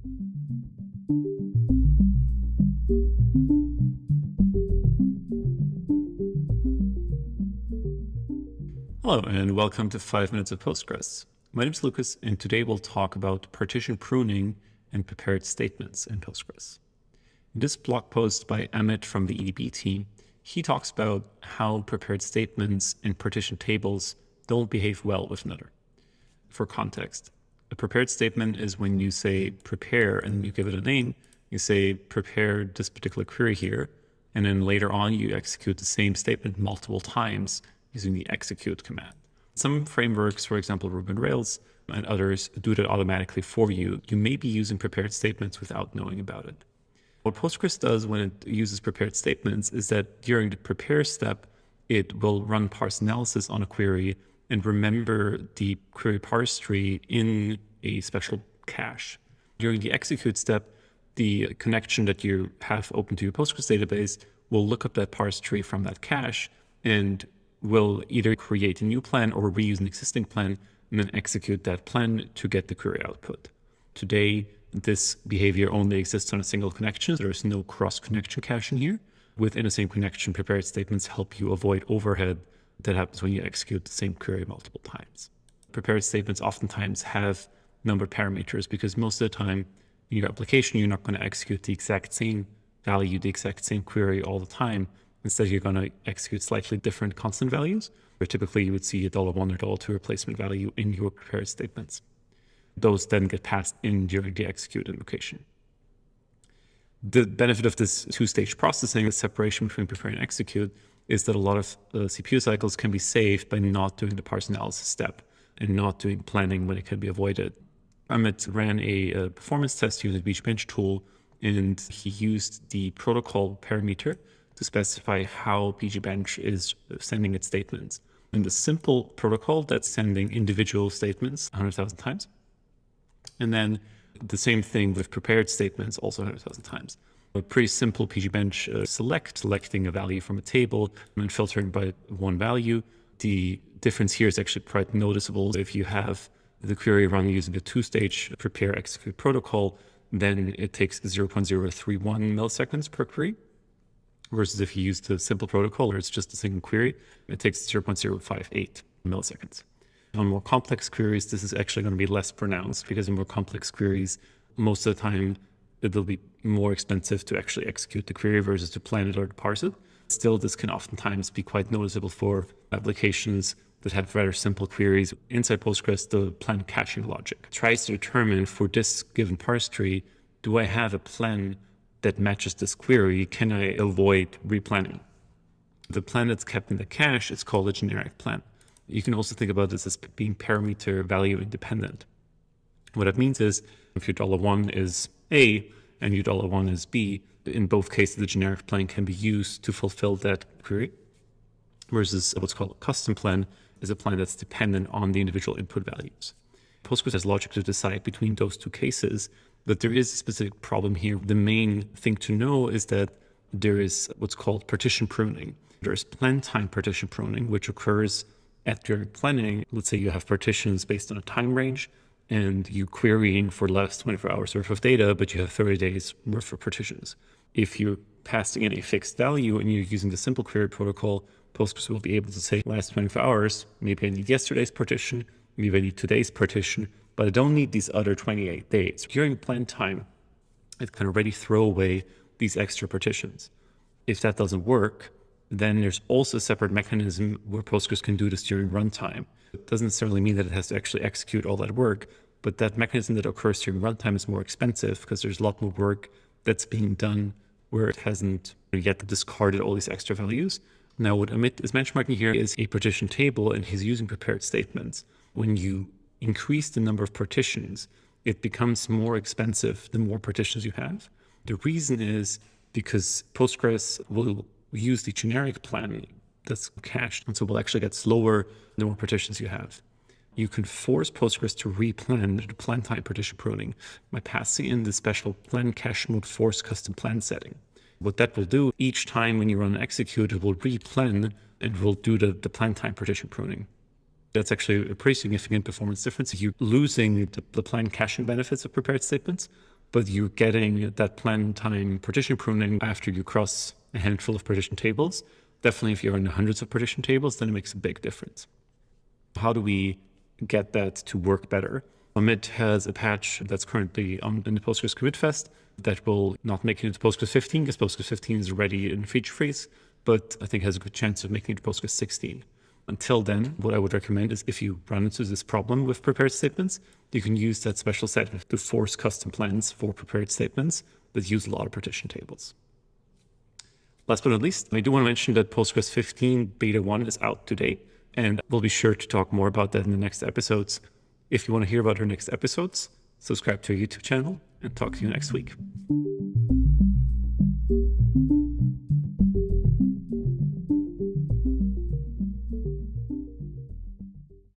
Hello and welcome to 5 Minutes of Postgres. My name is Lucas and today we'll talk about partition pruning and prepared statements in Postgres. In this blog post by Amit from the EDB team, he talks about how prepared statements and partition tables don't behave well with another. For context, a prepared statement is when you say prepare and you give it a name, you say prepare this particular query here, and then later on you execute the same statement multiple times using the execute command. Some frameworks, for example, Ruby on Rails and others, do that automatically for you. You may be using prepared statements without knowing about it. What Postgres does when it uses prepared statements is that during the prepare step, it will run parse analysis on a query and remember the query parse tree in a special cache. During the execute step, the connection that you have open to your Postgres database will look up that parse tree from that cache and will either create a new plan or reuse an existing plan and then execute that plan to get the query output. Today, this behavior only exists on a single connection. There is no cross-connection caching here. Within a same connection, prepared statements help you avoid overhead that happens when you execute the same query multiple times. Prepared statements oftentimes have numbered parameters because most of the time in your application, you're not going to execute the exact same value, the exact same query all the time. Instead, you're going to execute slightly different constant values, where typically you would see a $1 or $2 replacement value in your prepared statements. Those then get passed in during the execute invocation. The benefit of this two-stage processing, the separation between prepare and execute, is that a lot of CPU cycles can be saved by not doing the parse analysis step and not doing planning when it can be avoided. Amits ran a performance test using the pgbench tool, and he used the protocol parameter to specify how pgbench is sending its statements. In the simple protocol, that's sending individual statements 100,000 times. And then the same thing with prepared statements, also 100,000 times. A pretty simple pgbench selecting a value from a table and filtering by one value. The difference here is actually quite noticeable. If you have the query run using a two-stage prepare execute protocol, then it takes 0.031 milliseconds per query. Versus if you use the simple protocol where it's just a single query, it takes 0.058 milliseconds. On more complex queries, this is actually going to be less pronounced because in more complex queries, most of the time, it'll be more expensive to actually execute the query versus to plan it or to parse it. Still, this can oftentimes be quite noticeable for applications that have rather simple queries. Inside Postgres, the plan caching logic tries to determine for this given parse tree, do I have a plan that matches this query? Can I avoid replanning? The plan that's kept in the cache is called a generic plan. You can also think about this as being parameter value independent. What that means is if your $1 is A and your $1 is B, in both cases, the generic plan can be used to fulfill that query. Versus what's called a custom plan is a plan that's dependent on the individual input values. Postgres has logic to decide between those two cases, but there is a specific problem here. The main thing to know is that there is what's called partition pruning. There's plan time partition pruning, which occurs during planning. Let's say you have partitions based on a time range and you're querying for the last 24 hours worth of data, but you have 30 days worth of partitions. If you're passing in a fixed value and you're using the simple query protocol, Postgres will be able to say last 24 hours, maybe I need yesterday's partition, maybe I need today's partition, but I don't need these other 28 days. During plan time, it can already throw away these extra partitions. If that doesn't work, then there's also a separate mechanism where Postgres can do this during runtime. It doesn't necessarily mean that it has to actually execute all that work, but that mechanism that occurs during runtime is more expensive because there's a lot more work that's being done where it hasn't yet discarded all these extra values. Now, what Amit is benchmarking here is a partition table, and he's using prepared statements. When you increase the number of partitions, it becomes more expensive the more partitions you have. The reason is because Postgres will use the generic plan that's cached, and so will actually get slower the more partitions you have. You can force Postgres to replan the plan time partition pruning by passing in the special plan cache mode force custom plan setting. What that will do, each time when you run an execute, it will replan and will do the plan time partition pruning. That's actually a pretty significant performance difference. You're losing the plan caching benefits of prepared statements, but you're getting that plan time partition pruning after you cross a handful of partition tables. Definitely if you're in hundreds of partition tables, then it makes a big difference. How do we get that to work better? Amit has a patch that's currently in the Postgres commit fest that will not make it into Postgres 15 because Postgres 15 is already in feature freeze, but I think has a good chance of making it to Postgres 16. Until then, what I would recommend is if you run into this problem with prepared statements, you can use that special setting to force custom plans for prepared statements that use a lot of partition tables. Last but not least, I do want to mention that Postgres 15 beta 1 is out today, and we'll be sure to talk more about that in the next episodes. If you want to hear about our next episodes, subscribe to our YouTube channel, and talk to you next week.